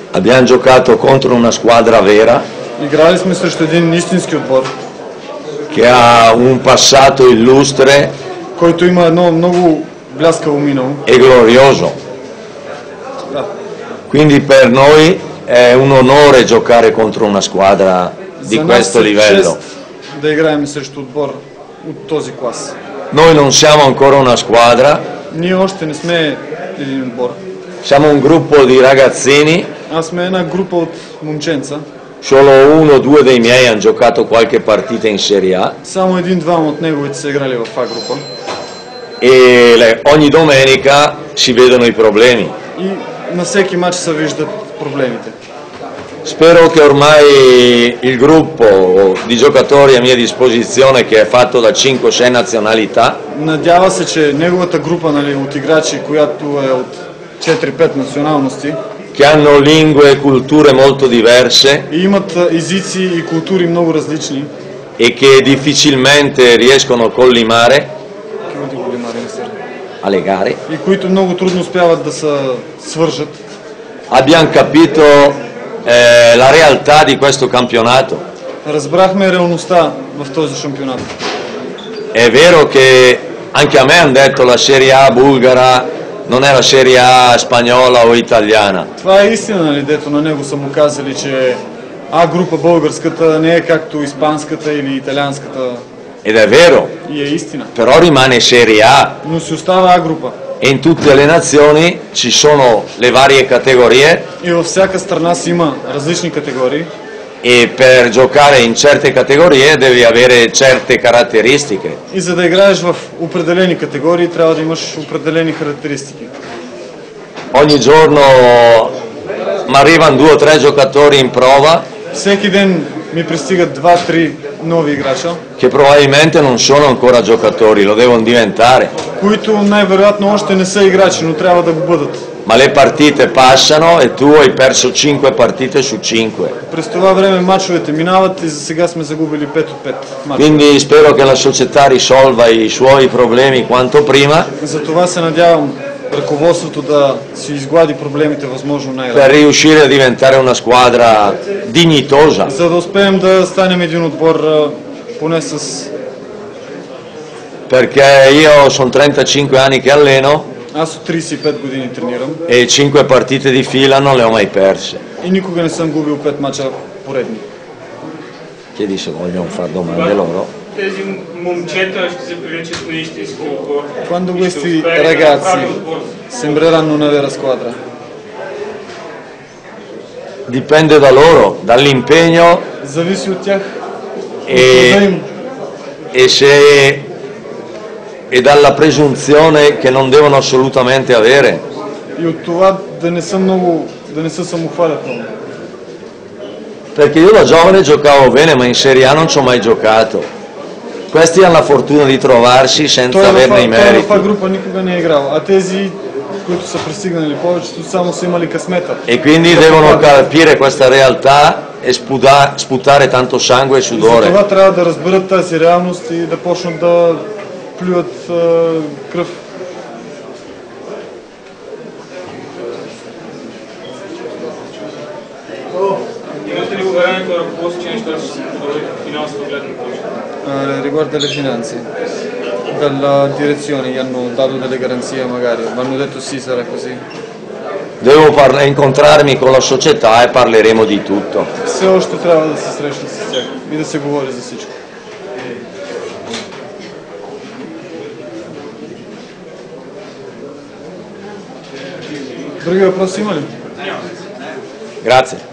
Abbiamo giocato contro una squadra vera Играли сме срещу един истински отбор, che ha un passato illustre който има едно много бляскаво минало. e glorioso. Да. Quindi per noi è un onore giocare contro una squadra di За нас questo е livello. чест да играем срещу отбор от този клас. Noi non siamo ancora una squadra, Ние още не сме един отбор. siamo un gruppo di ragazzini, Аз сме една група от момченца. solo uno o due dei miei hanno giocato qualche partita in Serie A Само един-двама от неговите са играли в А група. e ogni domenica si vedono i problemi. И на всеки матч се виждат проблемите. Spero che ormai il gruppo di giocatori a mia disposizione, che è fatto da 5-6 nazionalità, Надява се, че неговата група, нали, от играчи, която е от 4-5 националности, che hanno lingue e culture molto diverse и имат езици и култури много различни, e che difficilmente riescono a collimare alle gare, и които много трудно успяват да се свържат. abbiamo capito la realtà di questo campionato. Разбрахме реалността в този шампионат. È vero che anche a me hanno detto la Serie A bulgara non è la Serie A spagnola o italiana. Това е истина, нали, дето на него са му казали, че А група българската не е както испанската или италианската. Ed è vero, И е истина. però rimane Serie A Но си остава А група. e in tutte le nazioni ci sono le varie categorie И във всяка страна си има различни категории. e per giocare in certe categorie devi avere certe caratteristiche. И за да играеш в определени категории, трябва да имаш определени характеристики. Ogni giorno mi arrivano 2 o 3 giocatori in prova Всеки ден ми пристигат 2-3 нови играча, che probabilmente non sono ancora giocatori, lo devono diventare. които най-вероятно още не са играчи, но трябва да го бъдат. Ma le partite passano e tu hai perso 5 partite su 5. През това време мачовете минават и за сега сме загубили 5 от 5 мача. Quindi spero che la società risolva i suoi problemi quanto prima Затова се надявам ръководството да си изглади проблемите възможно per най-рано. riuscire a diventare una squadra dignitosa. За да успеем да станем един отбор поне с... Perché io sono 35 anni che alleno Аз от 35 години тренирам e 5 partite di fila non le ho mai perse. и никога не съм губил 5 мача поредни. Chiedi se vogliono fare domande loro. Тези момчета ще се приличат на истински отбор. Quando И ще questi успеят да ragazzi направят отбор. sembreranno una vera squadra. Dipende da loro, dall'impegno Зависи от тях, от труда e, им e dalla presunzione che non devono assolutamente avere. и от това да не са много, да не са самохвалятелни. Perché io da giovane giocavo bene, ma in Serie A non ci ho mai giocato. Questi hanno la fortuna di trovarsi senza Той averne i в meriti. това група никога не е играл, а тези, които са пристигнали повечето, само са имали късмета. E quindi devono capire questa realtà e sputare tanto sangue e sudore. Затова трябва да разберат тази реалност и да почнат да плюят кръв. Имате ли уверението на ръководството, че нещата ще се подобрят от финансова гледна точка? Riguardo alle finanze, dalla direzione gli hanno dato delle garanzie magari, mi hanno detto sì, sarà così. Devo incontrarmi con la società e parleremo di tutto. Все още трябва да се срещна с тях и да се говори за всичко. Други въпроси има ли? Grazie.